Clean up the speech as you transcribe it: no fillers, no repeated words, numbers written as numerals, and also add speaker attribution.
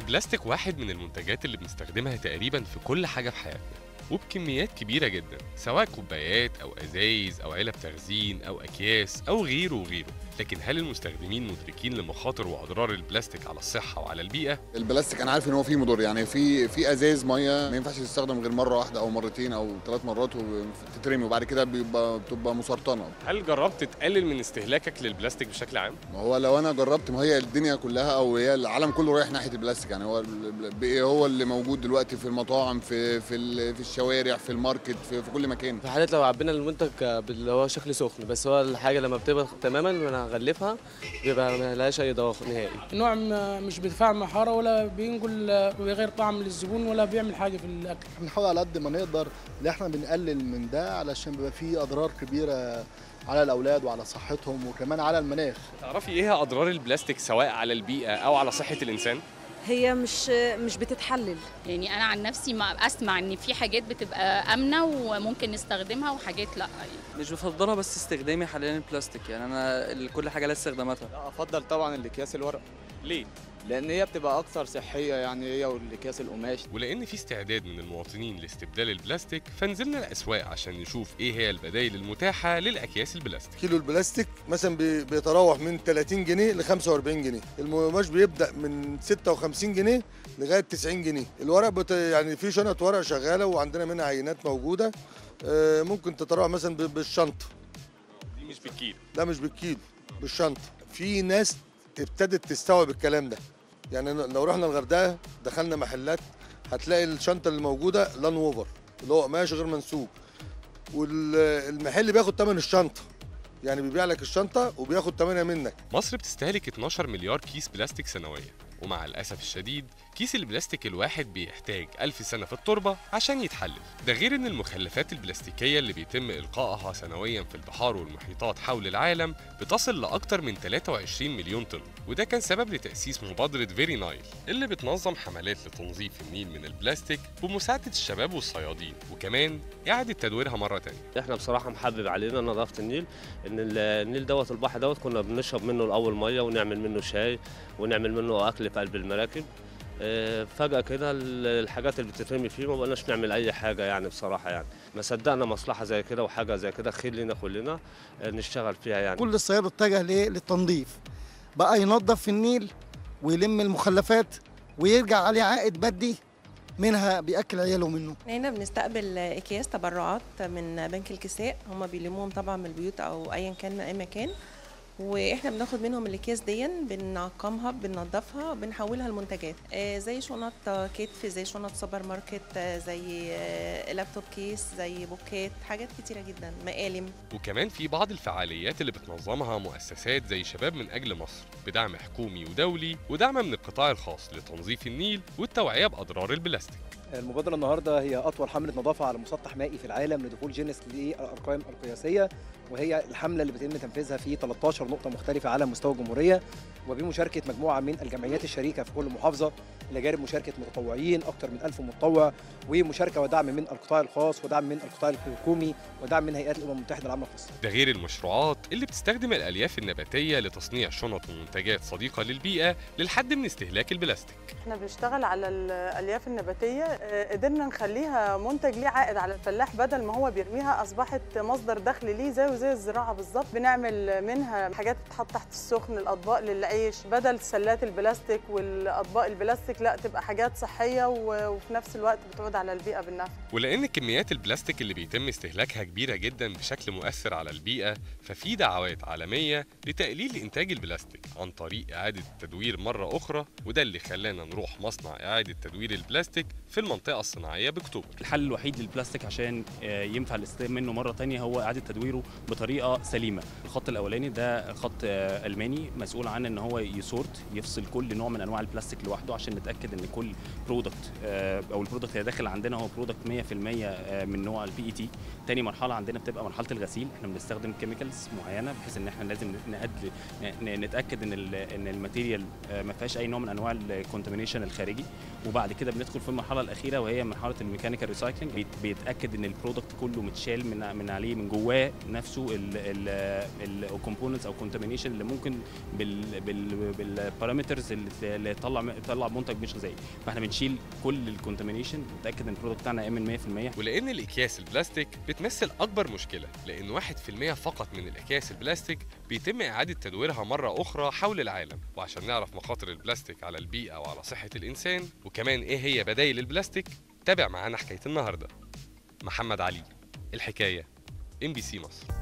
Speaker 1: البلاستيك واحد من المنتجات اللي بنستخدمها تقريبا في كل حاجة في حياتنا وبكميات كبيرة جدا، سواء كوبايات أو أزايز أو علب تخزين أو أكياس أو غيره وغيره. لكن هل المستخدمين مدركين لمخاطر وأضرار البلاستيك على الصحة وعلى البيئة؟
Speaker 2: البلاستيك انا عارف ان هو فيه مضر، يعني في ازايز ميه ما ينفعش تستخدم غير مره واحده او مرتين او 3 مرات وتترمي، وبعد كده بتبقى مسرطنه.
Speaker 1: هل جربت تقلل من استهلاكك للبلاستيك بشكل عام؟
Speaker 2: ما هو لو انا جربت، ما هي الدنيا كلها او هي العالم كله رايح ناحيه البلاستيك، يعني هو اللي موجود دلوقتي في المطاعم، في الشوارع، في الماركت، في كل مكان.
Speaker 3: في حالات لو عبينا المنتج اللي هو شكل سخن، بس هو الحاجه لما بتبقى تماما ونغلفها بيبقى ما لهاش اي ضوء نهائي.
Speaker 4: نوع مش بيدفع محاره ولا بينقل بغير طعم للزبون ولا بيعمل حاجه في الاكل.
Speaker 5: بنحاول على قد ما نقدر ان احنا بنقلل من ده، علشان بيبقى فيه اضرار كبيره على الاولاد وعلى صحتهم وكمان على المناخ.
Speaker 1: تعرفي ايه هي اضرار البلاستيك سواء على البيئة او على صحة الانسان؟
Speaker 6: هي مش بتتحلل.
Speaker 7: يعني انا عن نفسي ما اسمع ان في حاجات بتبقى امنه وممكن نستخدمها وحاجات لا. يعني
Speaker 8: مش بفضلها، بس استخدامي حاليا البلاستيك، يعني انا كل حاجه لها استخداماتها.
Speaker 9: لا، افضل طبعا الاكياس الورق.
Speaker 1: ليه؟
Speaker 9: لان هي بتبقى اكثر صحيه، يعني هي والاكياس القماش.
Speaker 1: ولان في استعداد من المواطنين لاستبدال البلاستيك، فنزلنا الاسواق عشان نشوف ايه هي البدائل المتاحه للاكياس البلاستيك.
Speaker 10: كيلو البلاستيك مثلا بيتراوح من 30 جنيه ل 45 جنيه، القماش بيبدا من 56 جنيه لغايه 90 جنيه. الورق يعني في شنط ورق شغاله وعندنا منها عينات موجوده، ممكن تتراوح مثلا بالشنطه.
Speaker 1: دي مش بالكيلو؟
Speaker 10: لا مش بالكيلو، بالشنطه. في ناس ابتدت تستوعب الكلام ده، يعني لو رحنا الغردقه دخلنا محلات هتلاقي الشنطه اللي موجوده لان ووفر، اللي هو قماش غير منسوج، والمحل بياخد ثمن الشنطه، يعني بيبيع لك الشنطه وبياخد ثمنها منك.
Speaker 1: مصر بتستهلك 12 مليار كيس بلاستيك سنويا، ومع الأسف الشديد كيس البلاستيك الواحد بيحتاج 1000 سنة في التربة عشان يتحلل. ده غير إن المخلفات البلاستيكية اللي بيتم إلقائها سنويا في البحار والمحيطات حول العالم بتصل لأكتر من 23 مليون طن، وده كان سبب لتأسيس مبادرة فيري نايل اللي بتنظم حملات لتنظيف النيل من البلاستيك بمساعدة الشباب والصيادين، وكمان إعادة تدويرها مرة تانية.
Speaker 3: احنا بصراحه محبب علينا نظافه النيل، ان النيل دوت البحر دوت كنا بنشرب منه الاول ميه ونعمل منه شاي ونعمل منه اكل في قلب المراكب. فجأة كده الحاجات اللي بتترمي فيه ما بقناش نعمل أي حاجة، يعني بصراحة يعني ما صدقنا مصلحة زي كده وحاجة زي كده خير لنا كلنا نشتغل فيها. يعني
Speaker 11: كل الصياد اتجه للتنظيف، بقى ينظف في النيل ويلم المخلفات ويرجع عليه عائد مادي منها بيأكل عياله منه.
Speaker 6: هنا بنستقبل اكياس تبرعات من بنك الكساء، هم بيلموهم طبعا من البيوت او ايا كان من اي مكان، واحنا بناخد منهم الاكياس دي بنعقمها بننضفها بنحولها لمنتجات زي شنط كتف، زي شنط سوبر ماركت، زي لابتوب كيس، زي بوكات، حاجات كتيره جدا، مقالم.
Speaker 1: وكمان في بعض الفعاليات اللي بتنظمها مؤسسات زي شباب من أجل مصر بدعم حكومي ودولي ودعم من القطاع الخاص لتنظيف النيل والتوعية بأضرار البلاستيك.
Speaker 12: المبادرة النهاردة هي أطول حملة نظافة على مسطح مائي في العالم لدخول جينيس للأرقام القياسية، وهي الحملة اللي بيتم تنفيذها في 13 نقطة مختلفة على مستوى الجمهورية، وبمشاركة مجموعة من الجمعيات الشريكة في كل محافظة، إلى جانب مشاركة متطوعين أكثر من 1000 متطوع، ومشاركة ودعم من القطاع الخاص ودعم من القطاع الحكومي ودعم من هيئات الأمم المتحدة العامة الخاصة.
Speaker 1: ده غير المشروعات اللي بتستخدم الألياف النباتية لتصنيع شنط ومنتجات صديقة للبيئة للحد من استهلاك البلاستيك.
Speaker 13: احنا بنشتغل على الألياف النباتية، قدرنا نخليها منتج ليه عائد على الفلاح، بدل ما هو بيرميها أصبحت مصدر دخل ليه زي الزراعة بالظبط. بنعمل منها حاجات تتحط تحت السخن، الأطباق للعيش، بدل سلات البلاستيك والأطباق البلاستيك لا تبقى حاجات صحية وفي نفس الوقت بتعود على البيئة بالنفع.
Speaker 1: ولأن كميات البلاستيك اللي بيتم استهلاكها كبيرة جدا بشكل مؤثر على البيئة، ففي دعوات عالمية لتقليل إنتاج البلاستيك عن طريق إعادة التدوير مرة أخرى، وده اللي خلانا نروح مصنع إعادة تدوير البلاستيك في المنطقة الصناعية بأكتوبر.
Speaker 14: الحل الوحيد للبلاستيك عشان ينفع الاستخدام منه مرة تانية هو إعادة تدويره بطريقة سليمة. الخط الأولاني ده خط ألماني مسؤول عن إن هو يسورت، يفصل كل نوع من أنواع البلاستيك لوحده عشان نتأكد إن كل برودكت أو البرودكت اللي داخل عندنا هو برودكت 100% من نوع البي اي تي. تاني مرحلة عندنا بتبقى مرحلة الغسيل، احنا بنستخدم كيميكالز معينة بحيث إن احنا لازم نتأكد إن الماتيريال ما فيهاش أي نوع من أنواع الكونتامينيشن الخارجي، وبعد كده بندخل في المرحلة الأخيرة الاخيره وهي مرحله الميكانيكال ريسايكلينج، بيتاكد ان البرودكت كله متشال من عليه من جواه نفسه الكومبوننتس او كونتامينيشن اللي ممكن بالبارامترز اللي تطلع منتج مش غذائي. فاحنا بنشيل كل الكونتامينيشن، نتاكد ان البرودكت بتاعنا امن 100%.
Speaker 1: ولان الاكياس البلاستيك بتمثل اكبر مشكله، لان 1% فقط من الاكياس البلاستيك بيتم اعاده تدويرها مره اخرى حول العالم. وعشان نعرف مخاطر البلاستيك على البيئه وعلى صحه الانسان وكمان ايه هي بدايل البلاستيك، تابع معانا حكايه النهارده. محمد علي، الحكايه، MBC مصر.